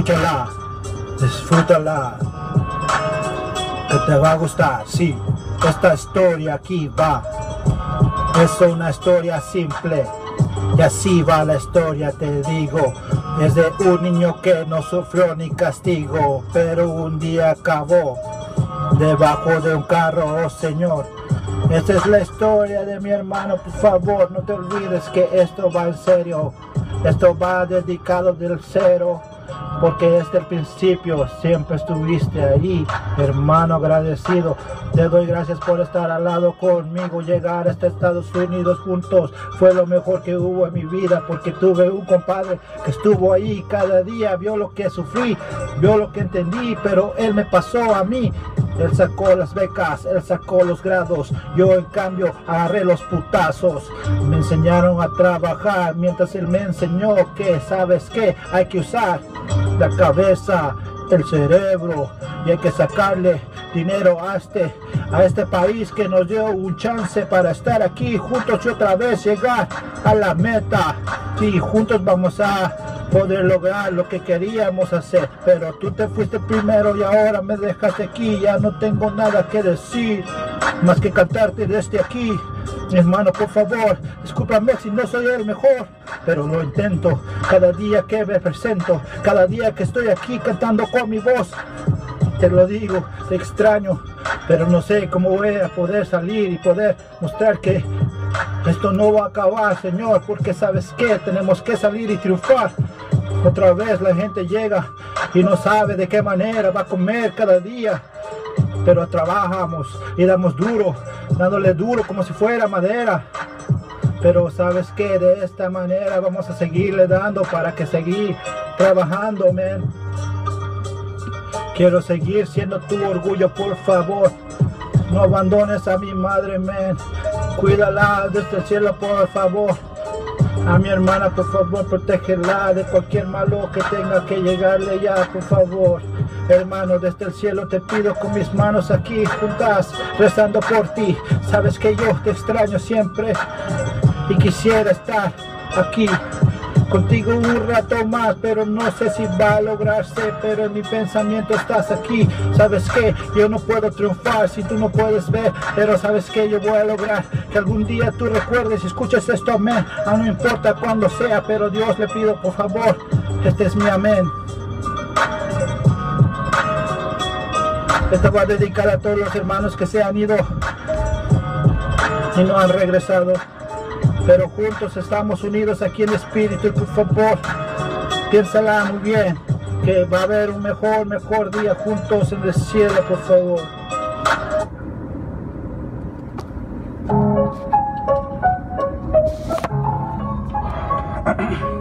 escúchala, disfrútala, que te va a gustar. Sí, esta historia aquí va, es una historia simple, y así va la historia, te digo. Es de un niño que no sufrió ni castigo, pero un día acabó debajo de un carro, oh Señor. Esta es la historia de mi hermano, por favor, no te olvides que esto va en serio. Esto va dedicado del cero, porque desde el principio siempre estuviste ahí, hermano agradecido. Te doy gracias por estar al lado conmigo, llegar hasta Estados Unidos juntos. Fue lo mejor que hubo en mi vida, porque tuve un compadre que estuvo ahí cada día, vio lo que sufrí, vio lo que entendí, pero él me pasó a mí. Él sacó las becas, él sacó los grados, yo en cambio agarré los putazos. Me enseñaron a trabajar, mientras él me enseñó que, ¿sabes qué? Hay que usar la cabeza, el cerebro, y hay que sacarle dinero a este país que nos dio un chance para estar aquí juntos y otra vez llegar a la meta. Y juntos vamos a poder lograr lo que queríamos hacer, pero tú te fuiste primero y ahora me dejaste aquí. Ya no tengo nada que decir más que cantarte desde aquí. Mi hermano, por favor, discúlpame si no soy el mejor, pero lo intento cada día que me presento, cada día que estoy aquí cantando con mi voz. Te lo digo, te extraño, pero no sé cómo voy a poder salir y poder mostrar que esto no va a acabar, Señor, porque ¿sabes qué? Tenemos que salir y triunfar. Otra vez la gente llega y no sabe de qué manera va a comer cada día, pero trabajamos y damos duro, dándole duro como si fuera madera. Pero ¿sabes qué? De esta manera vamos a seguirle dando para que seguir trabajando, man. Quiero seguir siendo tu orgullo, por favor. No abandones a mi madre, man. Cuídala desde el cielo, por favor. A mi hermana, por favor, protégela de cualquier malo que tenga que llegarle ya, por favor. Hermano, desde el cielo te pido con mis manos aquí juntas, rezando por ti. Sabes que yo te extraño siempre y quisiera estar aquí contigo un rato más, pero no sé si va a lograrse, pero en mi pensamiento estás aquí. Sabes que yo no puedo triunfar si tú no puedes ver, pero sabes que yo voy a lograr que algún día tú recuerdes y escuches esto, amén. No importa cuándo sea, pero Dios le pido por favor, este es mi amén. Esto va a dedicar a todos los hermanos que se han ido y no han regresado, pero juntos estamos unidos aquí en espíritu. Y por favor, piénsala muy bien, que va a haber un mejor día juntos en el cielo, por favor.